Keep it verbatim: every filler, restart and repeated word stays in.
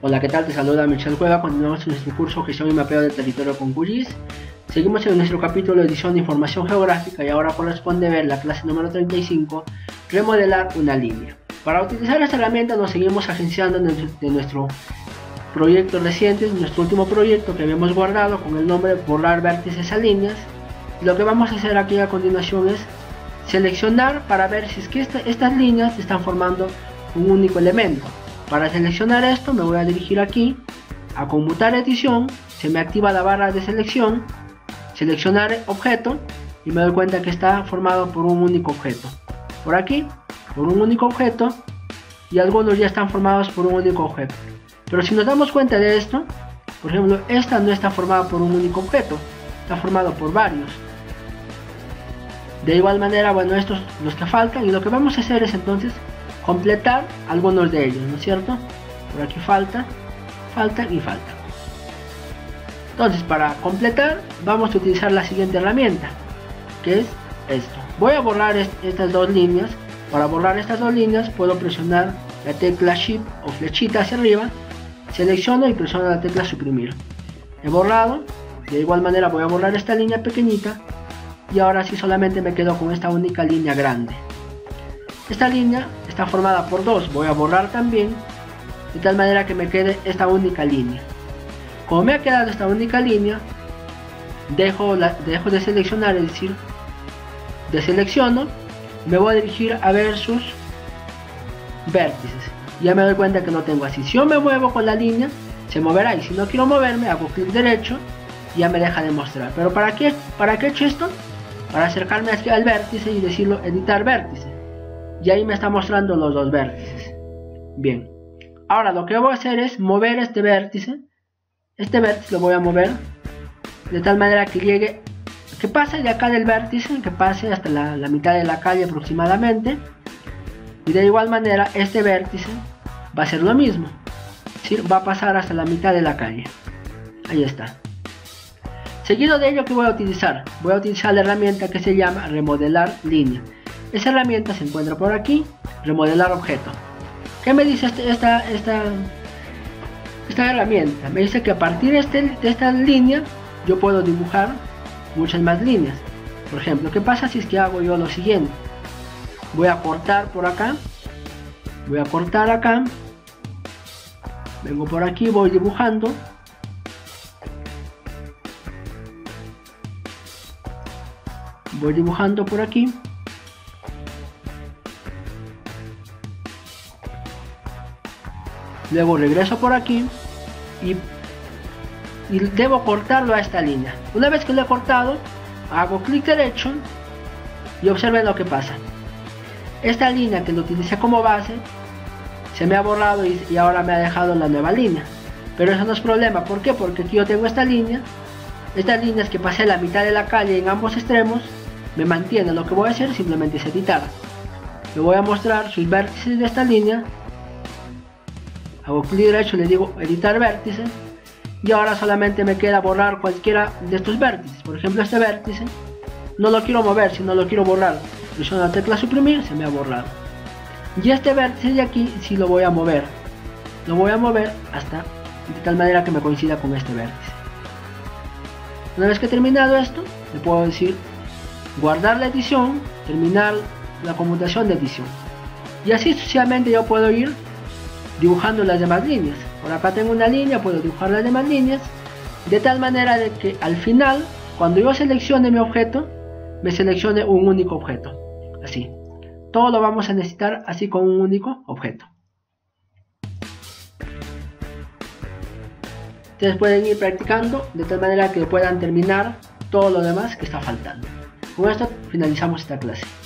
Hola, ¿qué tal? Te saluda Michel Cueva. Continuamos en nuestro curso Gestión y Mapeo del Territorio con Q G I S. Seguimos en nuestro capítulo de edición de información geográfica y ahora corresponde ver la clase número treinta y cinco, remodelar una línea. Para utilizar esta herramienta nos seguimos agenciando de nuestro proyecto reciente, nuestro último proyecto que habíamos guardado con el nombre borrar vértices a líneas. Lo que vamos a hacer aquí a continuación es seleccionar para ver si es que esta, estas líneas están formando un único elemento. Para seleccionar esto me voy a dirigir aquí a conmutar edición, se me activa la barra de selección, seleccionar objeto y me doy cuenta que está formado por un único objeto. Por aquí, por un único objeto, y algunos ya están formados por un único objeto. Pero si nos damos cuenta de esto, por ejemplo, esta no está formada por un único objeto, está formado por varios. De igual manera, bueno, estos los que faltan, y lo que vamos a hacer es entonces completar algunos de ellos, ¿no es cierto? Por aquí falta, faltan y faltan. Entonces, para completar vamos a utilizar la siguiente herramienta, que es esto. Voy a borrar est estas dos líneas. Para borrar estas dos líneas puedo presionar la tecla Shift o flechita hacia arriba, selecciono y presiono la tecla suprimir. He borrado. De igual manera voy a borrar esta línea pequeñita y ahora sí solamente me quedo con esta única línea grande. Esta línea está formada por dos, voy a borrar también, de tal manera que me quede esta única línea. Como me ha quedado esta única línea, dejo, la, dejo de seleccionar, es decir, deselecciono, me voy a dirigir a ver sus vértices. Ya me doy cuenta que no tengo así. Si yo me muevo con la línea, se moverá, y si no quiero moverme, hago clic derecho y ya me deja de mostrar. Pero ¿para qué, para qué he hecho esto? Para acercarme aquí al vértice y decirlo editar vértice. Y ahí me está mostrando los dos vértices. Bien, ahora lo que voy a hacer es mover este vértice. Este vértice lo voy a mover de tal manera que llegue, que pase de acá del vértice, que pase hasta la, la mitad de la calle aproximadamente. Y de igual manera este vértice va a ser lo mismo, ¿sí? Va a pasar hasta la mitad de la calle. Ahí está. Seguido de ello, ¿qué voy a utilizar? Voy a utilizar la herramienta que se llama remodelar línea. Esa herramienta se encuentra por aquí, remodelar objeto. ¿Qué me dice este, esta, esta, esta herramienta? Me dice que a partir de, este, de esta línea yo puedo dibujar muchas más líneas. Por ejemplo, ¿qué pasa si es que hago yo lo siguiente? Voy a cortar por acá, voy a cortar acá, vengo por aquí, voy dibujando. Voy dibujando por aquí. Luego regreso por aquí y, y debo cortarlo a esta línea. Una vez que lo he cortado, hago clic derecho y observen lo que pasa. Esta línea que lo utilicé como base se me ha borrado y, y ahora me ha dejado la nueva línea. Pero eso no es problema. ¿Por qué? Porque aquí yo tengo esta línea. Estas líneas que pasé la mitad de la calle en ambos extremos me mantienen. Lo que voy a hacer simplemente es editar. Le voy a mostrar sus vértices de esta línea. Hago clic derecho, le digo editar vértice y ahora solamente me queda borrar cualquiera de estos vértices. Por ejemplo, este vértice no lo quiero mover, sino lo quiero borrar. Presiono la tecla suprimir, se me ha borrado. Y este vértice de aquí sí lo voy a mover. Lo voy a mover hasta de tal manera que me coincida con este vértice. Una vez que he terminado esto, le puedo decir guardar la edición, terminar la conmutación de edición. Y así sucesivamente yo puedo ir dibujando las demás líneas. Por acá tengo una línea, puedo dibujar las demás líneas de tal manera de que al final, cuando yo seleccione mi objeto, me seleccione un único objeto. Así, todo lo vamos a necesitar así con un único objeto. Ustedes pueden ir practicando de tal manera que puedan terminar todo lo demás que está faltando. Con esto finalizamos esta clase.